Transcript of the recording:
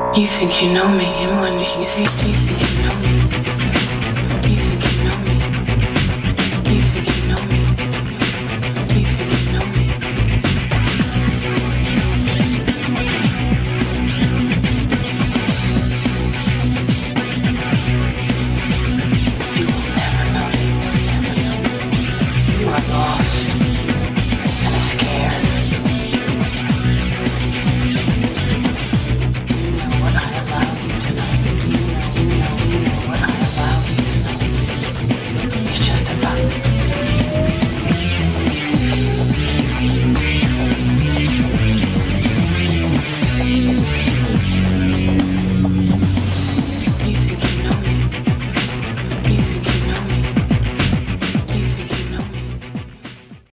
You think you know me, I'm wondering if you think you know me. You think you know me. You think you know me.